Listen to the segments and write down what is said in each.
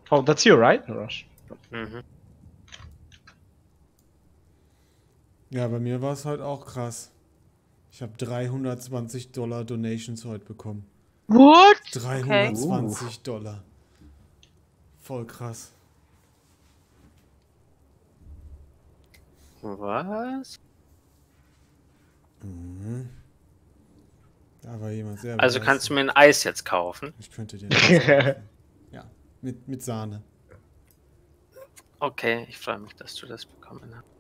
Oh, that's you, right, Rush? Mhm. Ja, bei mir war es heute auch krass. Ich habe $320 Donations heute bekommen. What? Okay. 320 Dollar. Voll krass. Was? Mhm. Da war jemand sehr Also kannst du begeistert. mir ein Eis jetzt kaufen? Ich könnte dir das kaufen. Ja, mit Sahne. Okay, ich freue mich, dass du das bekommen hast.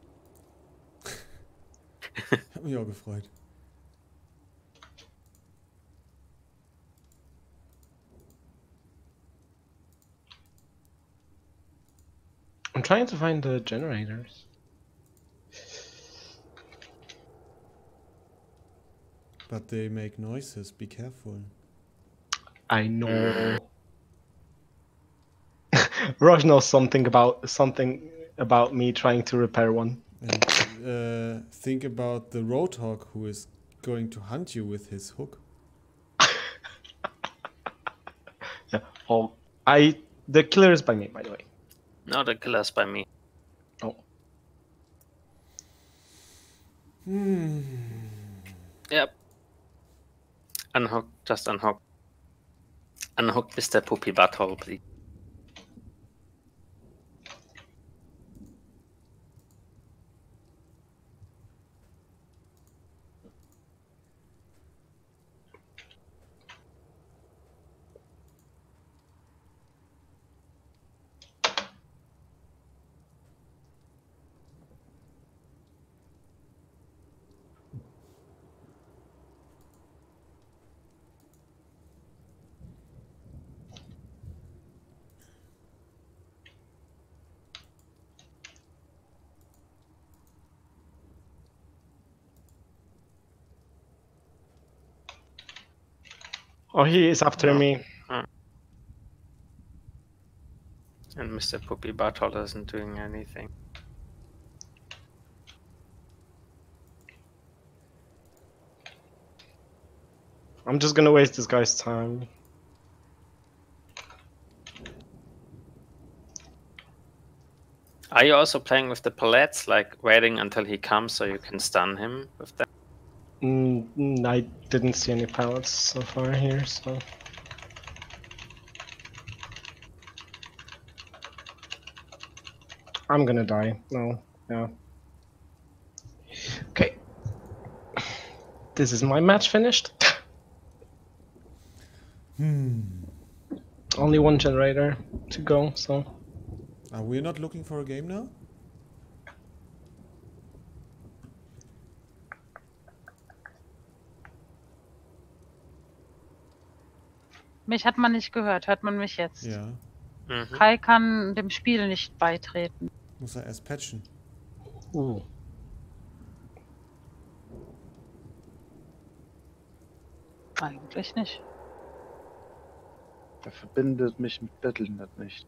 Hat mich auch gefreut. I'm trying to find the generators. But they make noises. Be careful. I know. Rush knows something about me trying to repair one. And think about the Roadhog who is going to hunt you with his hook. Yeah. Oh, the killer is by me, by the way. No, the killer's by me. Oh. Yep. Unhook, just unhook. Unhook Mr. Poopy Butthole, please. Oh, he is after me. And Mr. Poopy Butthole isn't doing anything. I'm just gonna waste this guy's time. Are you also playing with the palettes, like waiting until he comes so you can stun him with that? I didn't see any pallets so far here, so... I'm gonna die. No, yeah. Okay. This is my match finished. Only one generator to go, so... Are we not looking for a game now? Mich hat man nicht gehört. Hört man mich jetzt? Ja. Mhm. Kai kann dem Spiel nicht beitreten. Muss er erst patchen. Eigentlich nicht. Er verbindet mich mit Battlenet nicht.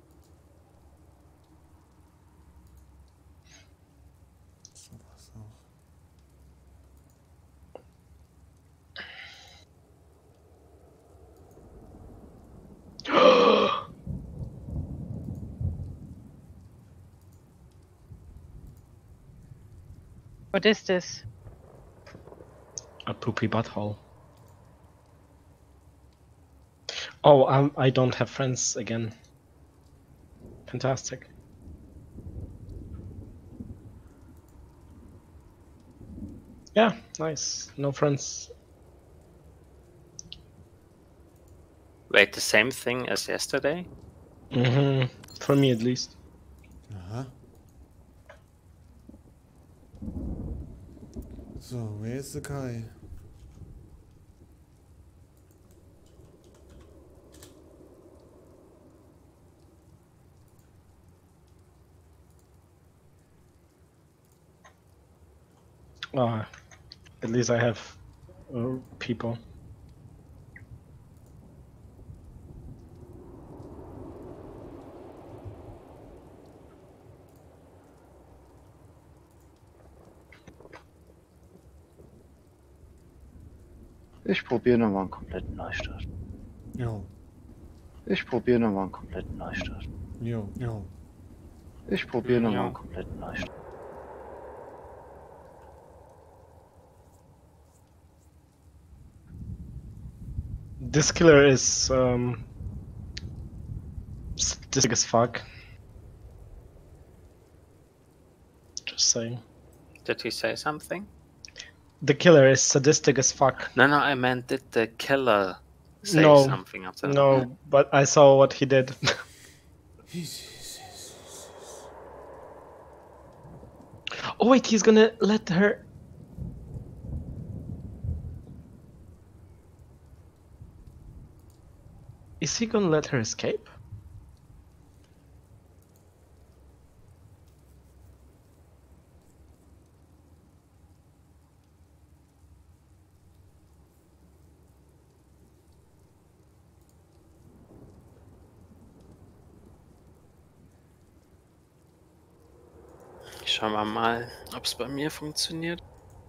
So was auch. What is this? A poopy butthole. Oh, I don't have friends again. Fantastic. Yeah, nice. No friends. Wait, the same thing as yesterday? Mm-hmm. For me at least. Aha. So, where is the Kai? At least I have people. Ich probiere nochmal einen kompletten Neustart. Ja. Ich probiere nochmal einen kompletten Neustart. Jo, jo. Ich probiere nochmal Ja. einen kompletten Neustart. This killer is sadistic as fuck. Just saying. Did he say something? The killer is sadistic as fuck. No, I meant did the killer say No, something after that? No, but I saw what he did. Oh wait, he's gonna let her. Is he gonna let her escape? Schauen wir mal, ob es bei mir funktioniert.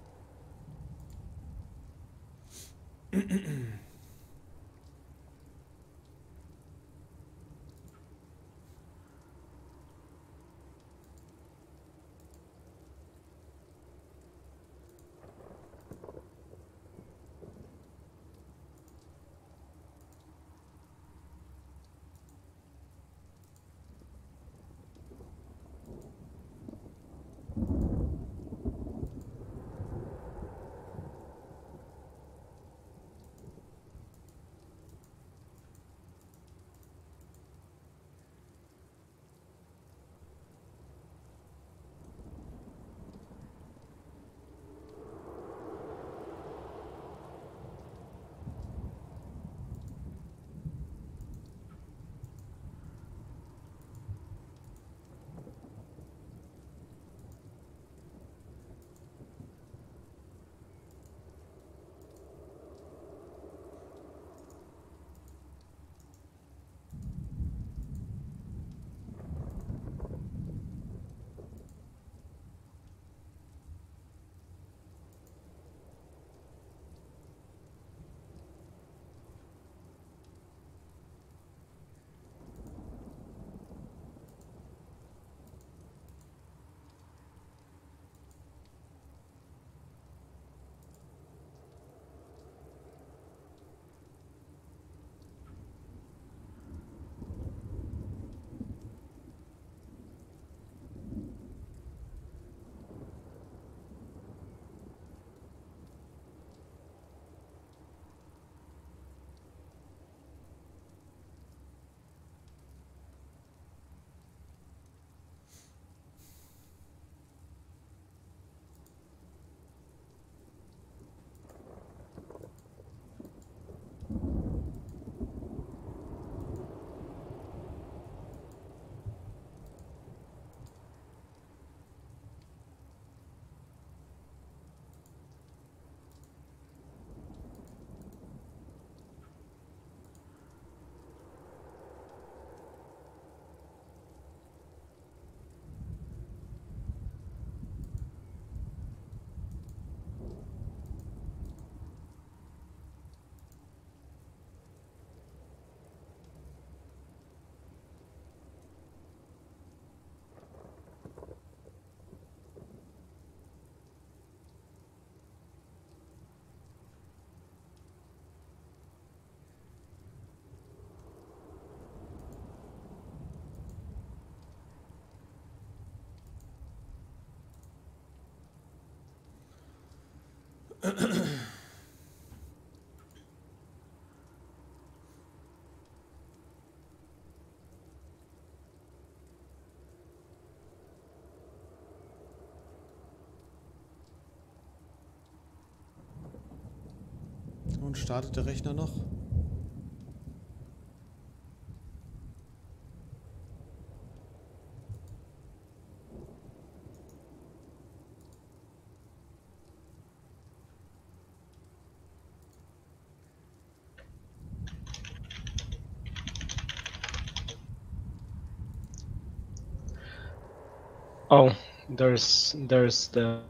Und startet der Rechner noch? Oh, there's the.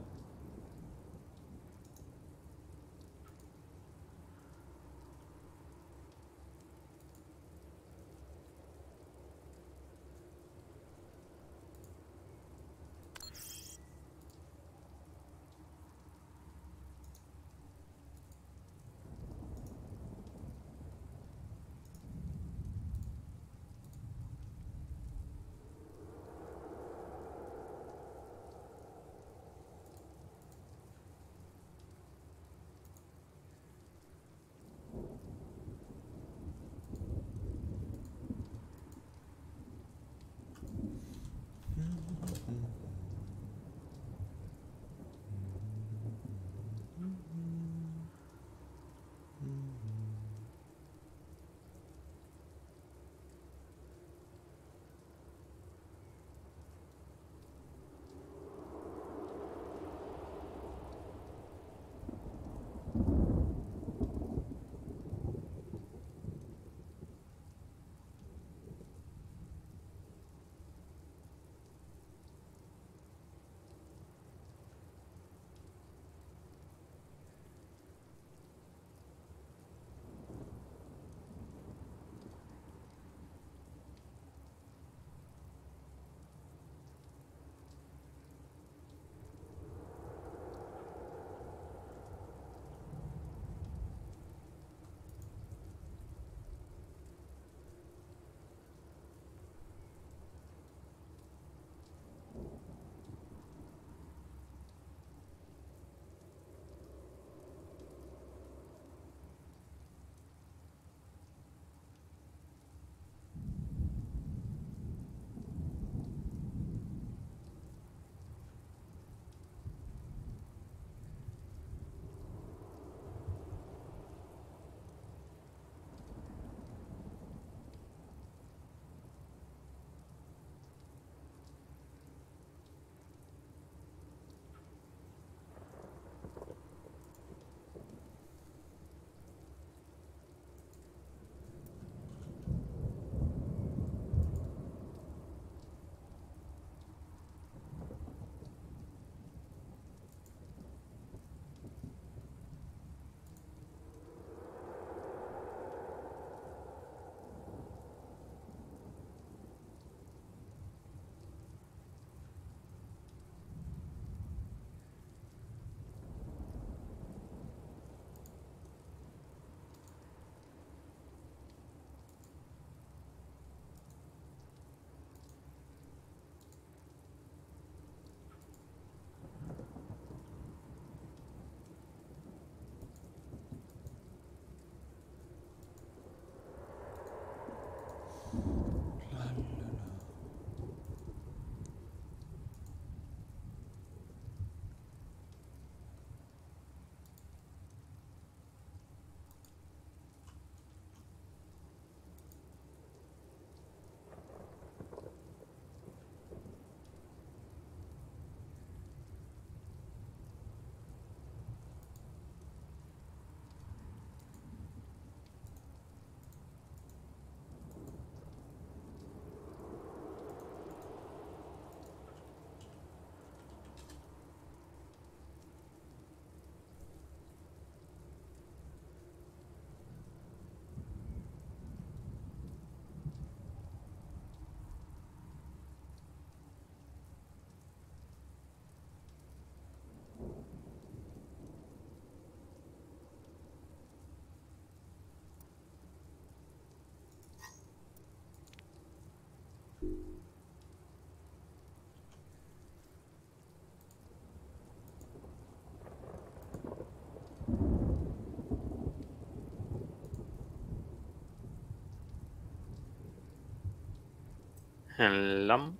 Hello.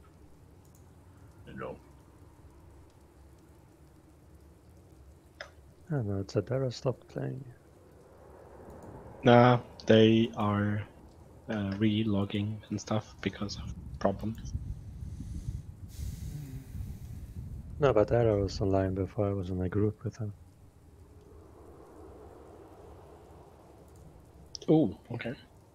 Oh no, Zadara stopped playing. Nah, they are re-logging and stuff because of problems. No, but Zadara was online before I was in a group with him. Oh, okay.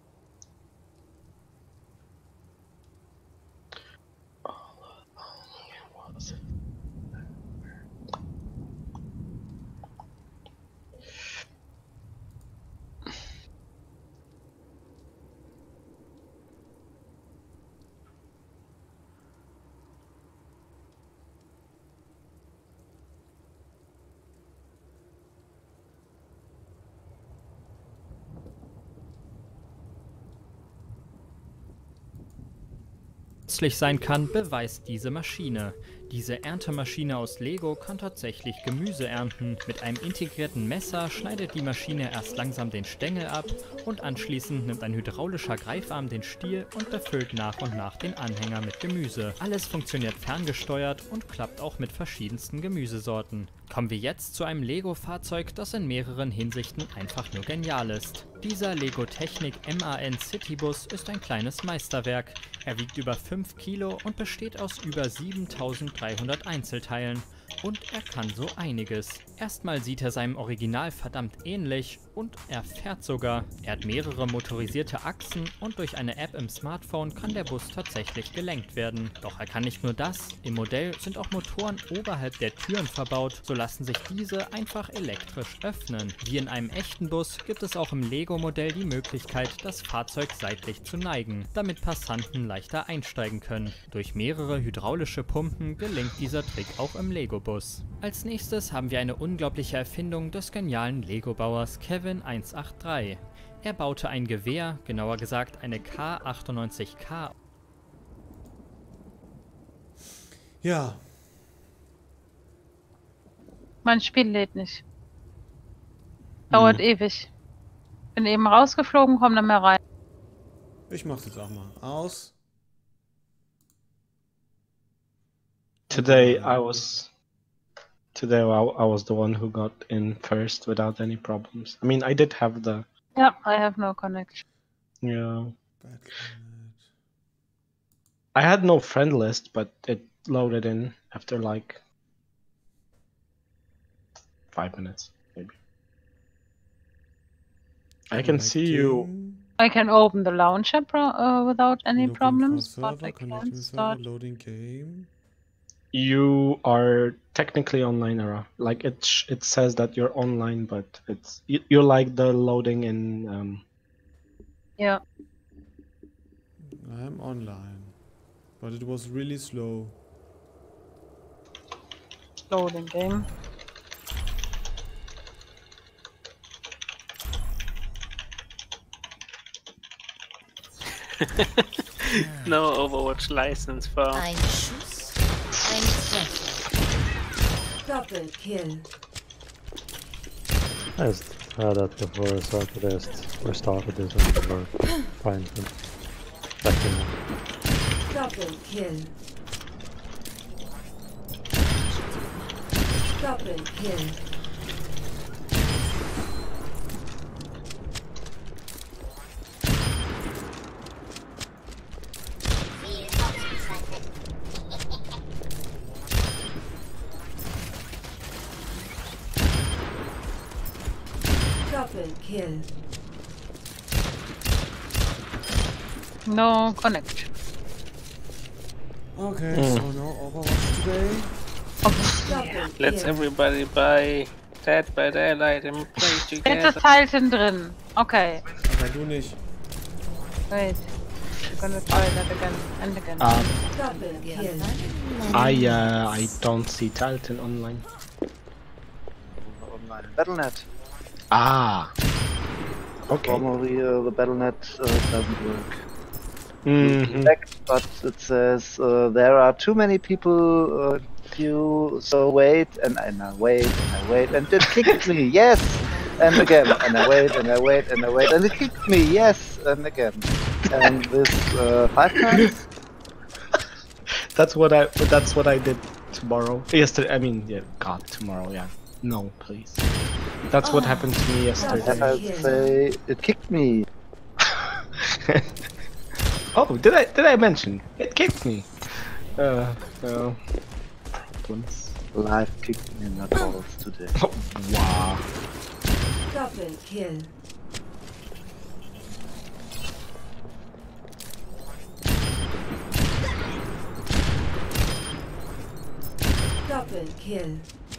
Nützlich sein kann, beweist diese Maschine. Diese Erntemaschine aus Lego kann tatsächlich Gemüse ernten. Mit einem integrierten Messer schneidet die Maschine erst langsam den Stängel ab und anschließend nimmt ein hydraulischer Greifarm den Stiel und befüllt nach und nach den Anhänger mit Gemüse. Alles funktioniert ferngesteuert und klappt auch mit verschiedensten Gemüsesorten. Kommen wir jetzt zu einem Lego-Fahrzeug, das in mehreren Hinsichten einfach nur genial ist. Dieser Lego Technik MAN Citybus ist ein kleines Meisterwerk. Er wiegt über 5 Kilo und besteht aus über 7300 Einzelteilen. Und er kann so einiges. Erstmal sieht er seinem Original verdammt ähnlich und er fährt sogar. Er hat mehrere motorisierte Achsen und durch eine App im Smartphone kann der Bus tatsächlich gelenkt werden. Doch er kann nicht nur das. Im Modell sind auch Motoren oberhalb der Türen verbaut, so lassen sich diese einfach elektrisch öffnen. Wie in einem echten Bus gibt es auch im Lego-Modell die Möglichkeit, das Fahrzeug seitlich zu neigen, damit Passanten leichter einsteigen können. Durch mehrere hydraulische Pumpen gelingt dieser Trick auch im Lego-Bus. Als nächstes haben wir eine unglaubliche Erfindung des genialen Lego-Bauers Kevin 183. Er baute ein Gewehr, genauer gesagt eine K98K. Ja, Mein Spiel lädt nicht. Dauert ewig. Bin eben rausgeflogen, komm dann mehr rein. ich mach's jetzt auch mal aus. Today I was the one who got in first without any problems. I mean, I did have the Ja, I have no connection. yeah. Battle.net. I had no friend list, but it loaded in after like 5 minutes, maybe. I can see you. Connecting. I can open the launcher without any Looking for problems, but server, I connecting can't with server, start. loading game. You are technically online, Era. Like it says that you're online, but you're like the loading in. Yeah. I'm online, but it was really slow. Loading game. No Overwatch license for. Ein Schuss, ein Treffer. Doppelkill. I just had that before I started. I just restarted it and we were fine. Back in. Doppelkill. Doppelkill. Doppelkill. No connection. Okay, so no Overwatch today. Doppelkill. Let's everybody buy Dead by Daylight and play Jetzt together. ist Titan drin. Okay. Aber du nicht. Wait. We're gonna try that again and again. Doppelkill. I don't see Titan online. Online. Battle.net. Ah. Okay. Normally the Battle.net doesn't work. Mhm. Correct, but it says there are too many people queue, so wait, and I wait, and I wait, and it kicked me, yes, and again, and I wait, and I wait, and I wait, and it kicked me, yes, and again, and this 5 times. That's what I did tomorrow. Yesterday. I mean, yeah. God, tomorrow. Yeah. No, please. That's what happened to me yesterday. I'd say it kicked me. Oh, did I mention it kicked me? Well, problems. Life kicked me in the balls today. Oh, wow. Double kill. Double kill.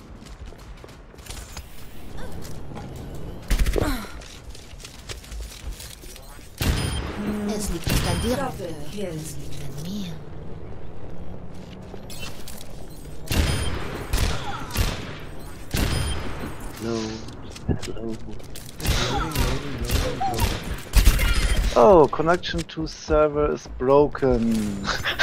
Es liegt nicht an dir, Double kill. es liegt an mir. Hello. Oh, connection to server is broken.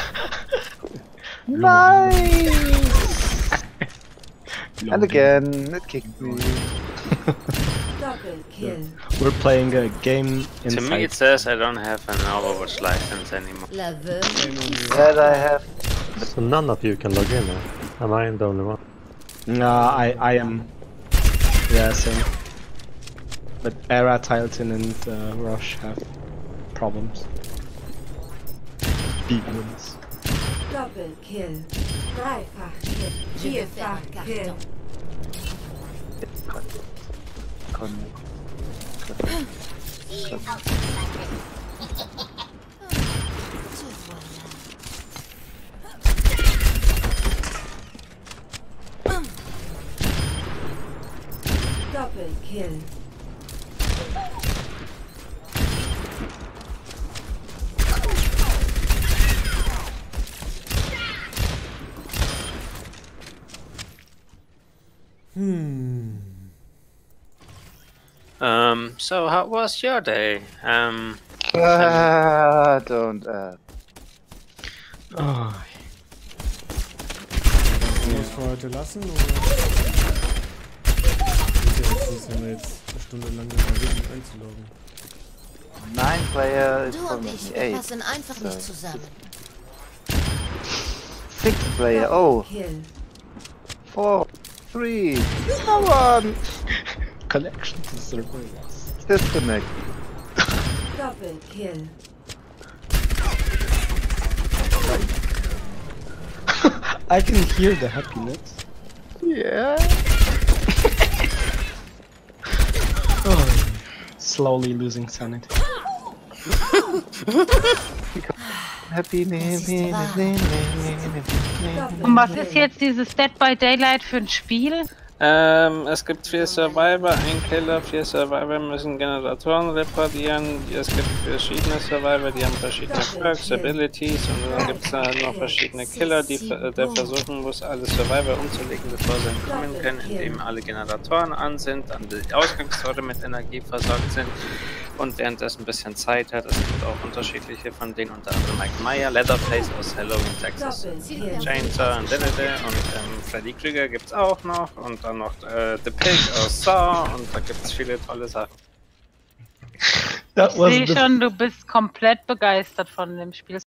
Nice! And again, it kicked me. Double kill. We're playing a game To me, it inside. says I don't have an Overwatch license anymore. La veuve. That I have. So none of you can log in, huh? Am I the only one? No, I am. Yeah, same. But Era, Tilton, and Rush have problems. Big ones. Double kill. Dreifach kill. Je vais faire un Vierfach kill. carton. Te voilà. Double kill. So how was your day? Don't. Oh, Sollen wir es für heute lassen, oder? Ist ja jetzt eine Stunde lang versucht einzuloggen. 9 player is Du for und me. ich, 8. wir passen einfach nicht zusammen. 6 player. Oh, Kill. 4, 3. Come on. connection to servers. Disconnect. Double kill. I can hear the happiness. Yeah. Oh, slowly losing sanity. Happy Und was ist jetzt dieses Dead by Daylight für ein Spiel? Es gibt 4 Survivor, 1 Killer, 4 Survivor müssen Generatoren reparieren. Es gibt verschiedene Survivor, die haben verschiedene Perks, Abilities und dann gibt es noch verschiedene Killer, der versuchen muss, alle Survivor umzulegen, bevor sie entkommen können, indem alle Generatoren an sind, dann die Ausgangstore mit Energie versorgt sind und währenddessen ein bisschen Zeit hat. Es gibt auch unterschiedliche von denen, unter anderem Mike Meyer, Leatherface aus Halloween, Texas, Double kill. Chainsaw und und Freddy Krüger gibt's auch noch und dann noch The Pig aus Saw und da gibt's viele tolle Sachen. That Ich was sehe the schon, du bist komplett begeistert von dem Spiel.